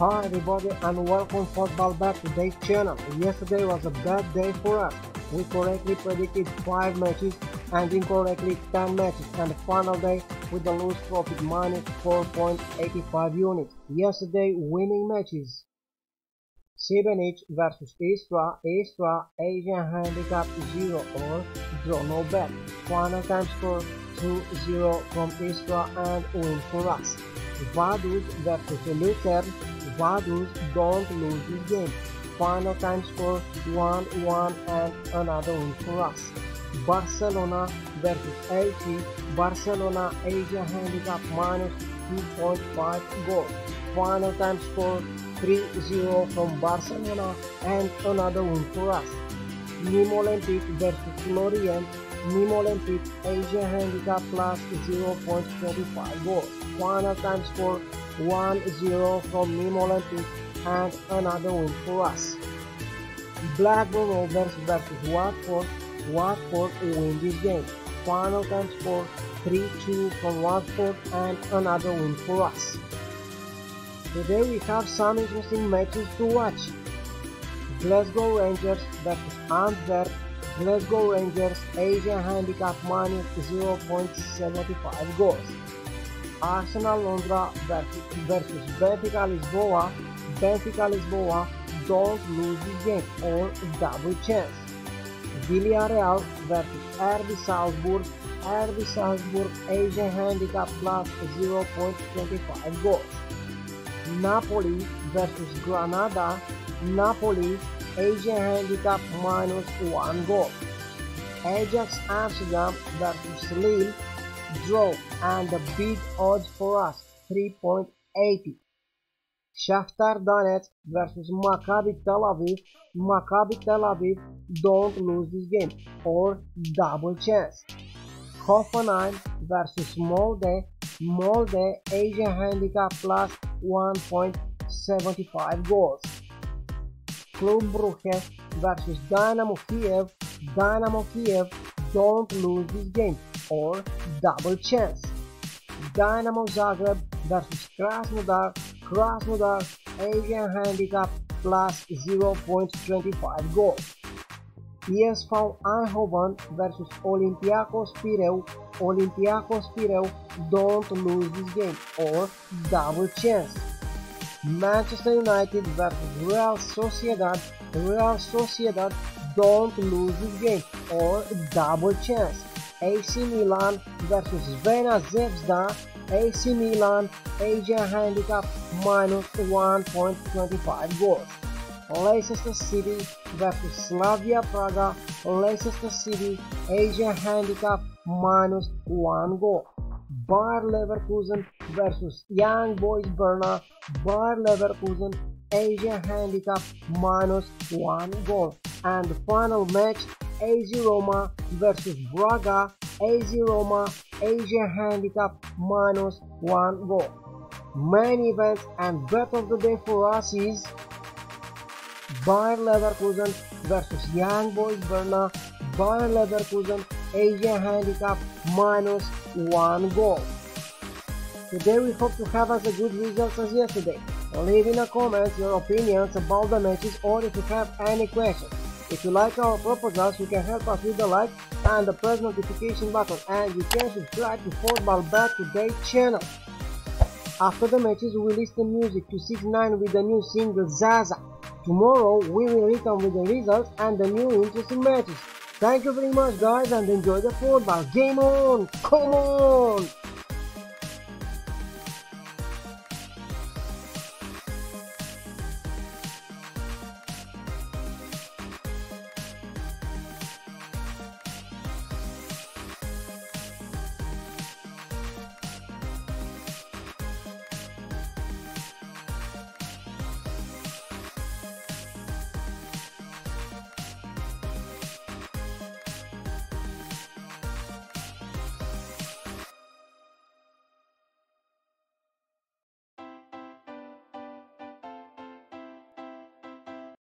Hi everybody and welcome football back to today's channel. Yesterday was a bad day for us. We correctly predicted 5 matches and incorrectly 10 matches, and the final day with the lose profit minus 4.85 units. Yesterday winning matches: Sibenic versus Istra, Asian handicap 0 or draw no bet. Final time score 2-0 from Istra and win for us. Vaduz versus Lucerne, Vaduz don't lose this game. Final time score 1-1 and another win for us. Barcelona versus AC, Barcelona Asia handicap minus 2.5 goals. Final time score 3-0 from Barcelona and another win for us. Nîmes Olympique versus Lorient, Nîmes Olympique Asia handicap plus 0.25 goals. Final time score 1-0 from Nîmes Olympique and another win for us. Blackburn Rovers versus Watford, Watford win this game. Final time score 3-2 from Watford and another win for us. Today we have some interesting matches to watch. Glasgow Rangers versus Antwerp, Glasgow Rangers Asia handicap minus 0.75 goals. Arsenal Londra versus Benfica Lisboa, Benfica Lisboa don't lose this game or double chance. Villarreal versus RB Salzburg, RB Salzburg Asia handicap plus 0.25 goals. Napoli versus Granada, Napoli Asia handicap minus 1 goal. Ajax Amsterdam versus Lille draw and the big odds for us 3.80. Shakhtar Donetsk versus Maccabi Tel Aviv, Maccabi Tel Aviv don't lose this game or double chance. Hoffenheim versus Molde, Molde Asia handicap plus 1.75 goals. Club Brugge versus Dynamo Kiev, Dynamo Kiev don't lose this game or double chance. Dynamo Zagreb versus Krasnodar, Krasnodar Asian handicap plus 0.25 goals. PSV Eindhoven versus Olympiacos Pireu, Olympiacos Pireu don't lose this game or double chance. Manchester United versus Real Sociedad, Real Sociedad don't lose this game or double chance. AC Milan versus Svena Zvezda, AC Milan Asia handicap minus 1.25 goals. Leicester City versus Slavia Praga, Leicester City Asia handicap minus 1 goal. Bayer Leverkusen versus Young Boys Bern, Bayer Leverkusen Asia handicap minus 1 goal. And the final match, AZ Roma versus Braga, AZ Roma Asia handicap minus 1 goal. Main event and bet of the day for us is Bayer Leverkusen versus Young Boys Bern, Bayer Leverkusen Asia handicap minus 1 goal. Today we hope to have as a good results as yesterday. Leave in the comments your opinions about the matches or if you have any questions. If you like our proposals, you can help us with the like and the press notification button, and you can subscribe to Football Back Today channel. After the matches, we listen music to 6ix9ine with the new single Zaza. Tomorrow we will return with the results and the new interesting matches. Thank you very much guys and enjoy the football. Game on! Come on!